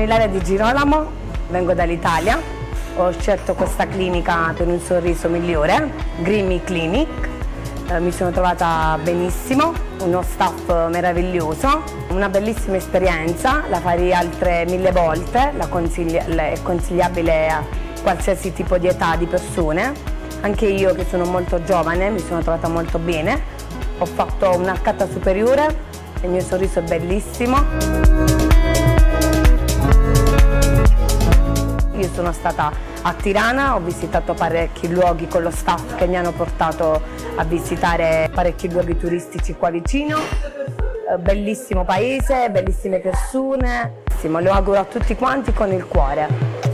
Ilaria Di Girolamo, vengo dall'Italia, ho scelto questa clinica per un sorriso migliore, Green Clinic, mi sono trovata benissimo, uno staff meraviglioso, una bellissima esperienza, la farei altre 1000 volte, è consigliabile a qualsiasi tipo di età di persone, anche io che sono molto giovane mi sono trovata molto bene, ho fatto un'arcata superiore, il mio sorriso è bellissimo. Io sono stata a Tirana, ho visitato parecchi luoghi con lo staff che mi hanno portato a visitare parecchi luoghi turistici qua vicino. Bellissimo paese, bellissime persone. Lo auguro a tutti quanti con il cuore.